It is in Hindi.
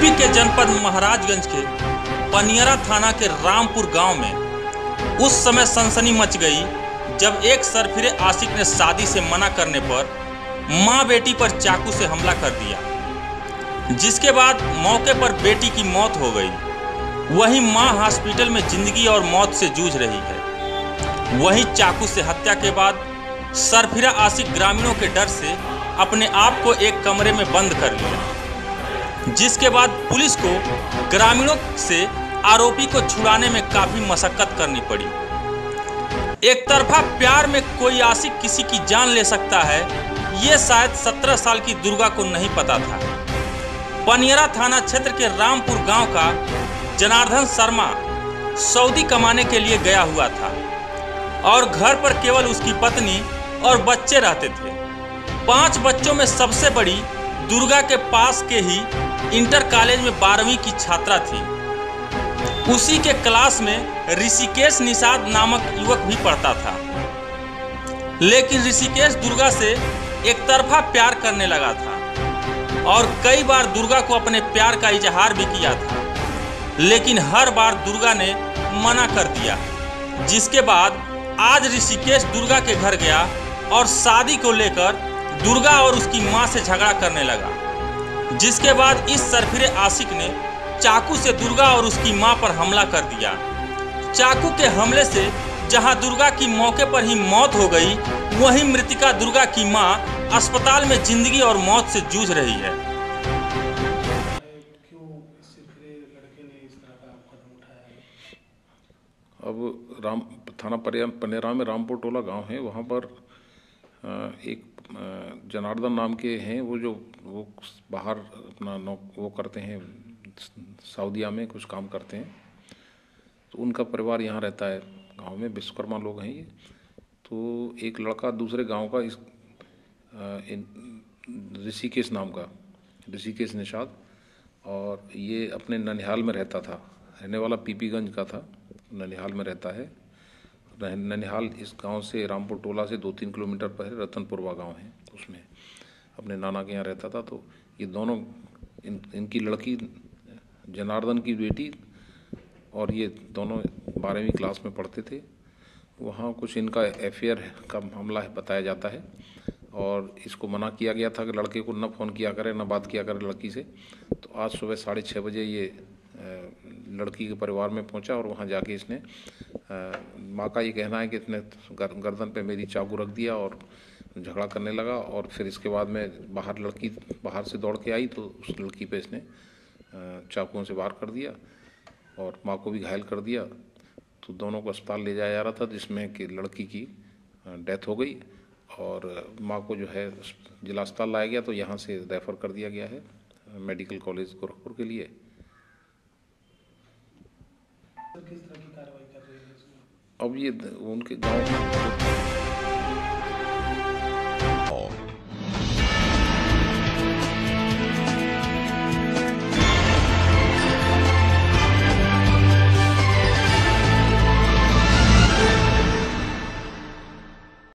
यूपी के जनपद महाराजगंज के पनियरा थाना के रामपुर गांव में उस समय सनसनी मच गई जब एक सरफिरे आशिक ने शादी से मना करने पर मां बेटी पर चाकू से हमला कर दिया, जिसके बाद मौके पर बेटी की मौत हो गई। वहीं मां हॉस्पिटल में जिंदगी और मौत से जूझ रही है। वहीं चाकू से हत्या के बाद सरफिरा आशिक ग्रामीणों के डर से अपने आप को एक कमरे में बंद कर लिया, जिसके बाद पुलिस को ग्रामीणों से आरोपी को छुड़ाने में काफी मशक्कत करनी पड़ी। एक तरफा प्यार में कोई आशिक किसी की जान ले सकता है, ये शायद 17 साल की दुर्गा को नहीं पता था। पनियरा थाना क्षेत्र के रामपुर गांव का जनार्दन शर्मा सऊदी कमाने के लिए गया हुआ था और घर पर केवल उसकी पत्नी और बच्चे रहते थे। 5 बच्चों में सबसे बड़ी दुर्गा के पास के ही इंटर कॉलेज में 12वीं की छात्रा थी। उसी के क्लास में ऋषिकेश निषाद नामक युवक भी पढ़ता था, लेकिन ऋषिकेश दुर्गा से एक तरफा प्यार करने लगा था और कई बार दुर्गा को अपने प्यार का इजहार भी किया था, लेकिन हर बार दुर्गा ने मना कर दिया। जिसके बाद आज ऋषिकेश दुर्गा के घर गया और शादी को लेकर दुर्गा और उसकी मां से झगड़ा करने लगा, जिसके बाद इस सरफिरे आशिक ने चाकू से दुर्गा और उसकी मां पर हमला कर दिया। चाकू के हमले से जहां दुर्गा की मौके पर ही मौत हो गई, वहीं मृतिका दुर्गा की मां अस्पताल में जिंदगी और मौत से जूझ रही है। अब थाना पनियरा में रामपुर टोला गांव है। वहाँ पर एक जनार्दन नाम के हैं, वो बाहर अपना वो करते हैं, सऊदीया में कुछ काम करते हैं। तो उनका परिवार यहाँ रहता है गांव में, विश्वकर्मा लोग हैं ये। तो एक लड़का दूसरे गांव का इस ऋषिकेश नाम का, ऋषिकेश निषाद, और ये अपने ननिहाल में रहता था। रहने वाला पीपीगंज का था, ननिहाल में रहता है। ननिहाल इस गांव से रामपुर टोला से 2-3 किलोमीटर पर रतनपुरवा गांव है, उसमें अपने नाना के यहाँ रहता था। तो ये दोनों इनकी लड़की जनार्दन की बेटी और ये दोनों 12वीं क्लास में पढ़ते थे। वहाँ कुछ इनका अफेयर का मामला है बताया जाता है, और इसको मना किया गया था कि लड़के को न फ़ोन किया करे, न बात किया करे लड़की से। तो आज सुबह 6:30 बजे ये लड़की के परिवार में पहुंचा और वहां जाके इसने, माँ का ये कहना है कि इसने गर्दन पे मेरी चाकू रख दिया और झगड़ा करने लगा। और फिर इसके बाद में लड़की बाहर से दौड़ के आई तो उस लड़की पे इसने चाकुओं से वार कर दिया और माँ को भी घायल कर दिया। तो दोनों को अस्पताल ले जाया जा रहा था, जिसमें कि लड़की की डेथ हो गई और माँ को जो है जिला अस्पताल लाया गया। तो यहाँ से रेफ़र कर दिया गया है मेडिकल कॉलेज गोरखपुर के लिए। किस तरह की कार्रवाई कर रही है इसमें? अब ये उनके गांव में